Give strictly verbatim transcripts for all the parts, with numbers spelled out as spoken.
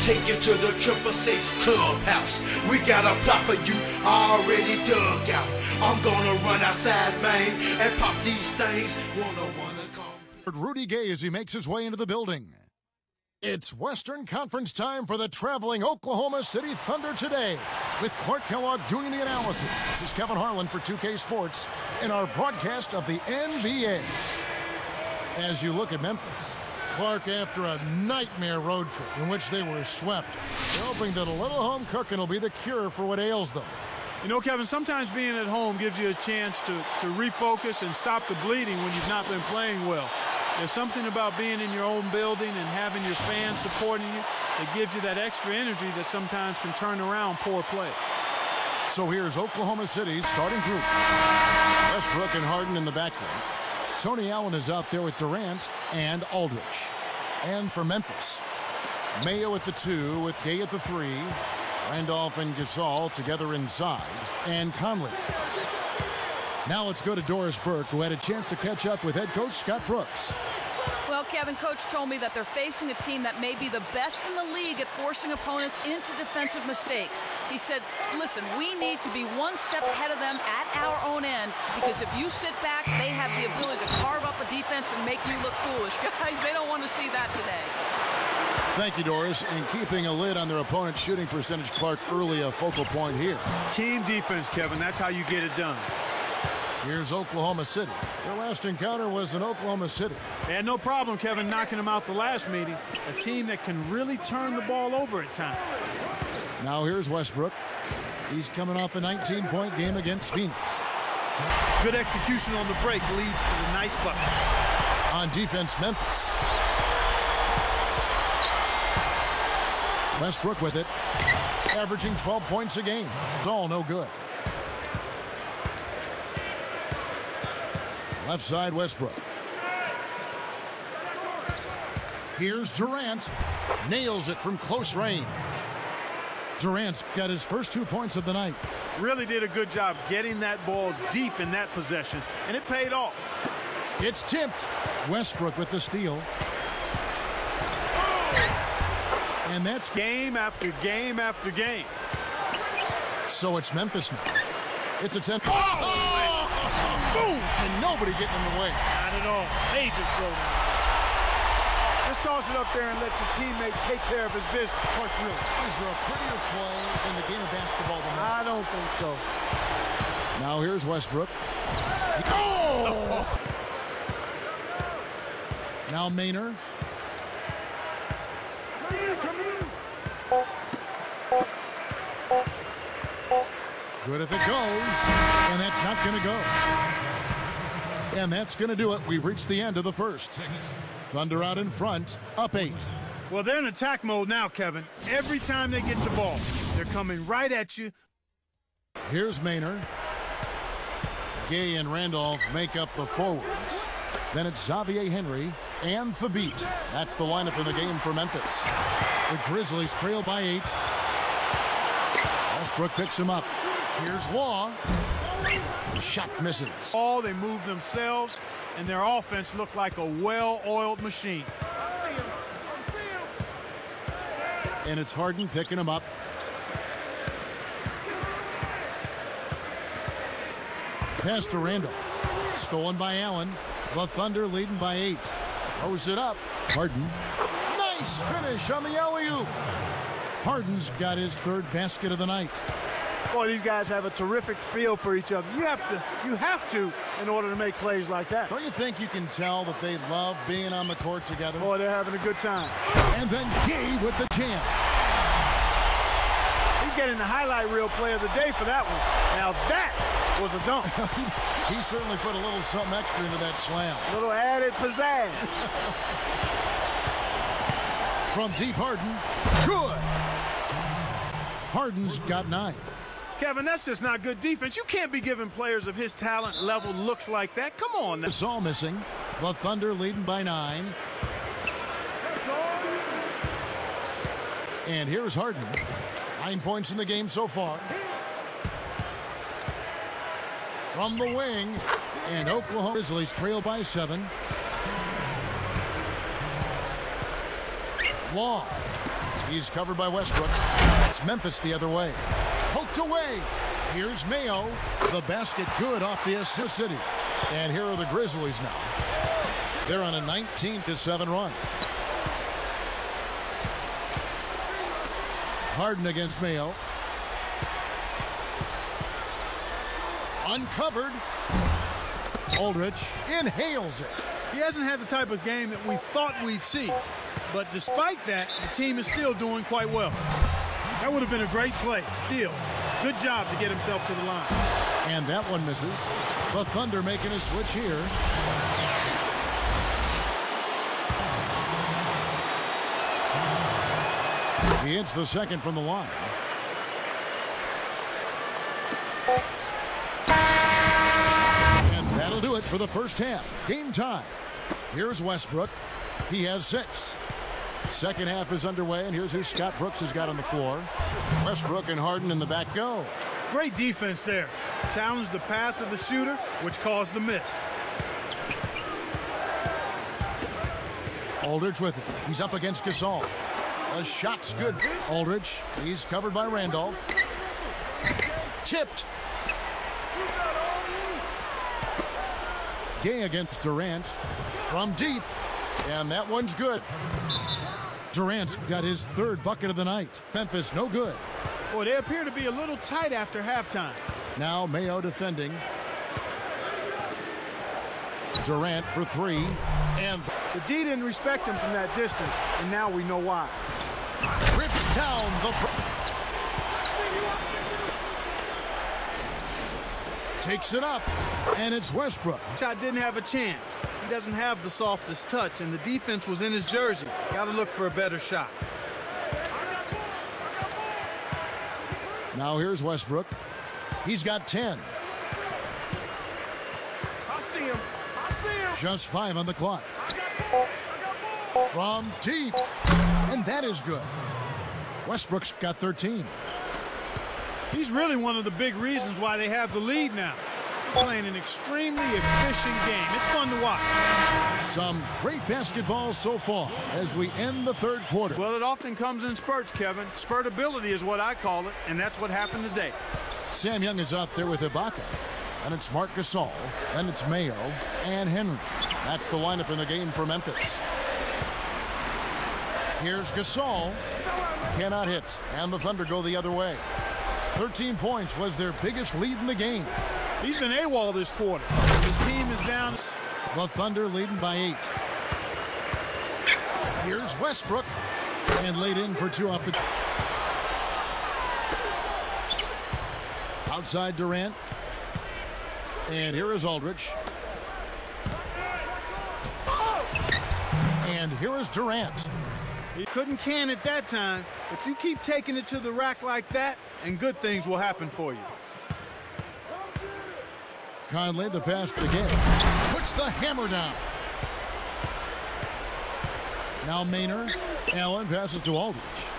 take you to the Triple Six Clubhouse. We got a plot for you already dug out. I'm gonna run outside, man, and pop these things. Wanna, wanna come. Rudy Gay as he makes his way into the building. It's Western Conference time for the traveling Oklahoma City Thunder today, with Clark Kellogg doing the analysis. This is Kevin Harlan for two K Sports in our broadcast of the N B A. As you look at Memphis, Clark, after a nightmare road trip in which they were swept, they're hoping that a little home cooking will be the cure for what ails them. You know, Kevin, sometimes being at home gives you a chance to, to refocus and stop the bleeding when you've not been playing well. There's something about being in your own building and having your fans supporting you that gives you that extra energy that sometimes can turn around poor play. So here's Oklahoma City's starting group. Westbrook and Harden in the backcourt. Tony Allen is out there with Durant and Aldridge. And for Memphis, Mayo at the two with Gay at the three. Randolph and Gasol together inside. And Conley. Now let's go to Doris Burke, who had a chance to catch up with head coach Scott Brooks. Well, Kevin, Coach told me that they're facing a team that may be the best in the league at forcing opponents into defensive mistakes. He said, listen, we need to be one step ahead of them at our own end, because if you sit back, they have the ability to carve up a defense and make you look foolish. Guys, they don't want to see that today. Thank you, Doris. And keeping a lid on their opponent's shooting percentage, Clark, early a focal point here. Team defense, Kevin. That's how you get it done. Here's Oklahoma City. Their last encounter was in Oklahoma City. They had no problem, Kevin, knocking them out the last meeting. A team that can really turn the ball over at times. Now here's Westbrook. He's coming off a nineteen point game against Phoenix. Good execution on the break leads to the nice bucket. On defense, Memphis. Westbrook with it. Averaging twelve points a game. It's all no good. Left side, Westbrook. Here's Durant. Nails it from close range. Durant's got his first two points of the night. Really did a good job getting that ball deep in that possession, and it paid off. It's tipped. Westbrook with the steal. And that's game after game after game. So it's Memphis now. It's a ten. Oh! Boom! And nobody getting in the way. Not at all. Major throw. Just toss it up there and let your teammate take care of his business. Clark, really, is there a prettier play in the game of basketball than that? I don't think so. Now here's Westbrook. Oh! Now Maynard. Good if it goes, and that's not going to go. And that's going to do it. We've reached the end of the first. Thunder out in front, up eight. Well, they're in attack mode now, Kevin. Every time they get the ball, they're coming right at you. Here's Maynard. Gay and Randolph make up the forwards. Then it's Xavier Henry and Thabit. That's the lineup in the game for Memphis. The Grizzlies trail by eight. Westbrook picks him up. Here's Law. The shot misses. All they move themselves, and their offense looked like a well-oiled machine. And it's Harden picking him up. Pass to Randolph. Stolen by Allen. The Thunder leading by eight. Throws it up. Harden. Nice finish on the alley-oop. Harden's got his third basket of the night. Boy, these guys have a terrific feel for each other. You have to, you have to, in order to make plays like that. Don't you think you can tell that they love being on the court together? Boy, they're having a good time. And then Gay with the jam. He's getting the highlight reel play of the day for that one. Now that was a dunk. He certainly put a little something extra into that slam. A little added pizzazz. From deep, Harden. Good. Harden's got nine. Kevin, that's just not good defense. You can't be giving players of his talent level looks like that. Come on now. Gasol missing. The Thunder leading by nine. And here's Harden. Nine points in the game so far. From the wing. And Oklahoma Grizzlies trail by seven. Long. He's covered by Westbrook. It's Memphis the other way. Poked away. Here's Mayo. The basket good off the assist city. And here are the Grizzlies now. They're on a nineteen to seven run. Harden against Mayo. Uncovered. Aldridge inhales it. He hasn't had the type of game that we thought we'd see. But despite that, the team is still doing quite well. That would have been a great play. Still, good job to get himself to the line. And that one misses. The Thunder making a switch here. He hits the second from the line. And that'll do it for the first half. Game time. Here's Westbrook. He has six. Second half is underway, and here's who Scott Brooks has got on the floor. Westbrook and Harden in the back go. Great defense there. Challenged the path of the shooter, which caused the miss. Aldridge with it. He's up against Gasol. The shot's good. Aldridge. He's covered by Randolph. Tipped. Gay against Durant. From deep. And that one's good. Durant's got his third bucket of the night. Memphis, no good. Boy, they appear to be a little tight after halftime. Now Mayo defending. Durant for three. And the D didn't respect him from that distance, and now we know why. Rips down the... Takes it up, and it's Westbrook. Shot didn't have a chance. He doesn't have the softest touch, and the defense was in his jersey. Got to look for a better shot. Now here's Westbrook. He's got ten. I see him. I see him. Just five on the clock. From deep. And that is good. Westbrook's got thirteen. He's really one of the big reasons why they have the lead now. He's playing an extremely efficient game. It's fun to watch. Some great basketball so far as we end the third quarter. Well, it often comes in spurts, Kevin. Spurtability is what I call it, and that's what happened today. Sam Young is out there with Ibaka. And it's Marc Gasol. Then it's Mayo and Henry. That's the lineup in the game for Memphis. Here's Gasol. Cannot hit. And the Thunder go the other way. thirteen points was their biggest lead in the game. He's been AWOL this quarter. His team is down. The Thunder leading by eight. Here's Westbrook. And laid in for two off the... Outside Durant. And here is Aldridge. And here is Durant. He couldn't can it that time, but you keep taking it to the rack like that, and good things will happen for you. Conley, the pass to Gay. Puts the hammer down. Now Maynard. Allen passes to Aldridge.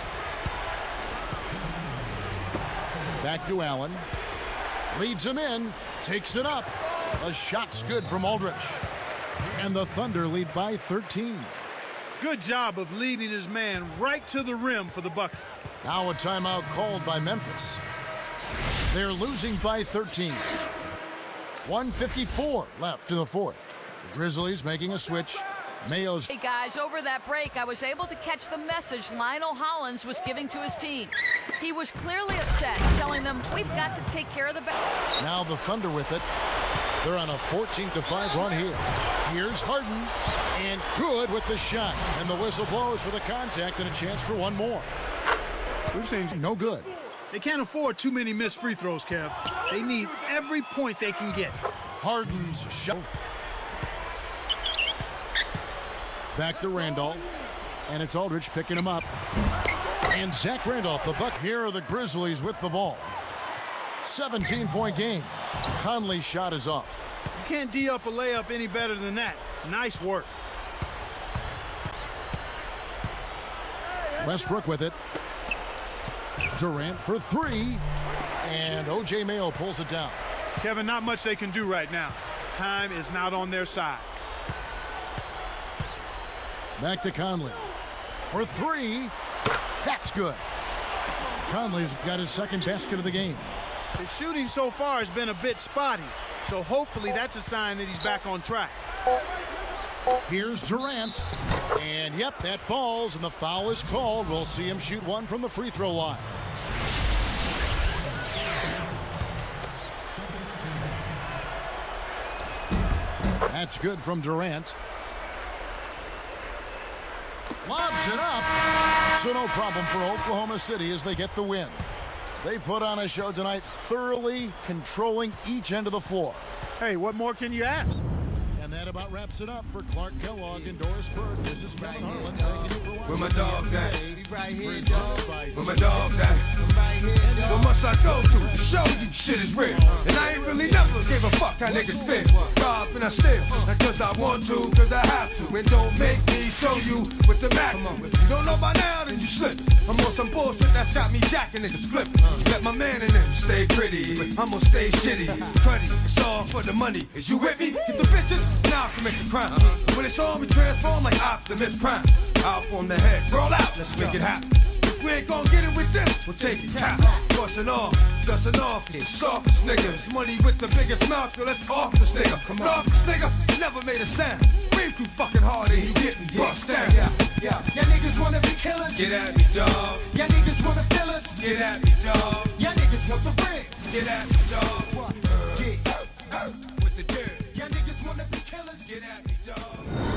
Back to Allen. Leads him in. Takes it up. The shot's good from Aldridge. And the Thunder lead by thirteen. Good job of leading his man right to the rim for the bucket. Now a timeout called by Memphis. They're losing by thirteen. one fifty-four left in the fourth. The Grizzlies making a switch. Mayo's... Hey guys, over that break, I was able to catch the message Lionel Hollins was giving to his team. He was clearly upset, telling them, we've got to take care of the ball. Now the Thunder with it. They're on a fourteen to five run here. Here's Harden. And good with the shot. And the whistle blows for the contact and a chance for one more. We've seen no good. They can't afford too many missed free throws, Kev. They need every point they can get. Harden's shot. Back to Randolph. And it's Aldridge picking him up. And Zach Randolph, the buck. Here are the Grizzlies with the ball. seventeen point game. Conley's shot is off. You can't D up a layup any better than that. Nice work. Westbrook with it. Durant for three. And O J Mayo pulls it down. Kevin, not much they can do right now. Time is not on their side. Back to Conley. For three. That's good. Conley's got his second basket of the game. His shooting so far has been a bit spotty, so hopefully that's a sign that he's back on track. Here's Durant. And, yep, that falls, and the foul is called. We'll see him shoot one from the free throw line. That's good from Durant. Lobs it up. So no problem for Oklahoma City as they get the win. They put on a show tonight, thoroughly controlling each end of the floor. Hey, what more can you ask? And that about wraps it up for Clark Kellogg and Doris Burke. This is Kevin Harlan. Thank you for watching. Where my dogs at? Right here, dog. Where my dogs at? Right here, dog. What must I go through to show you shit is real? And I ain't really never gave a fuck how niggas feel. Rob and I steal, not cause I want to, cause I have to. And don't make me show you with the Mac. If you don't know by now, then you slip. I'm on some bullshit that's got me jacking niggas flip. Let my man in them stay pretty, but I'ma stay shitty. Cruddy, it's all for the money. Is you with me? Get the bitches, now I can make the crime. When it's on, we transform like Optimus Prime. Out on the head, roll out, let's make it happen. If we ain't gonna get it with them, we'll take it cap. Bustin' off, dustin' off, the softest niggas. Money with the biggest mouth, yo, let's off this nigga. Come off this nigga, never made a sound. Breathe too fucking hard and he getting bust down. Yeah, yeah, yeah, niggas wanna be killers. Get at me, dog. Yeah, niggas wanna fill us. Get at me, dog. Yeah, niggas want the ring. Get at me, dog. Yeah, With the dirt. yeah, niggas wanna be killers. Get at me, dog.